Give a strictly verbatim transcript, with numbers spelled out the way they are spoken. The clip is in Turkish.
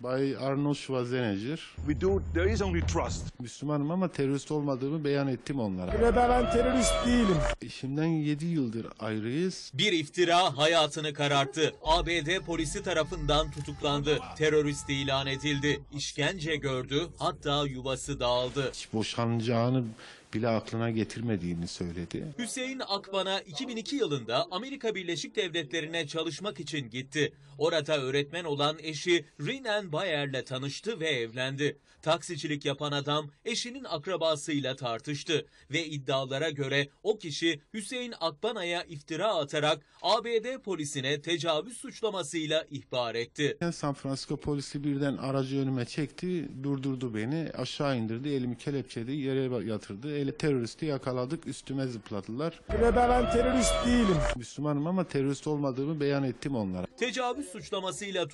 Bay Arnold Schwarzenegger. We do, there is only trust. Müslümanım ama terörist olmadığımı beyan ettim onlara. Ve ben terörist değilim. Eşimden yedi yıldır ayrıyız. Bir iftira hayatını kararttı. A B D polisi tarafından tutuklandı. Terörist ilan edildi. İşkence gördü, hatta yuvası dağıldı. Hiç boşanacağını bile aklına getirmediğini söyledi. Hüseyin Akban'a iki bin iki yılında Amerika Birleşik Devletleri'ne çalışmak için gitti. Orada öğretmen olan eşi Rinen Bayer'le tanıştı ve evlendi. Taksicilik yapan adam eşinin akrabasıyla tartıştı ve iddialara göre o kişi Hüseyin Akban'a iftira atarak A B D polisine tecavüz suçlamasıyla ihbar etti. San Francisco polisi birden aracı önüme çekti, durdurdu beni, aşağı indirdi, elimi kelepçeledi, yere yatırdı. Eli teröristi yakaladık, üstüme zıpladılar. Ve ben terörist değilim. Müslümanım ama terörist olmadığımı beyan ettim onlara. Tecavüz suçlamasıyla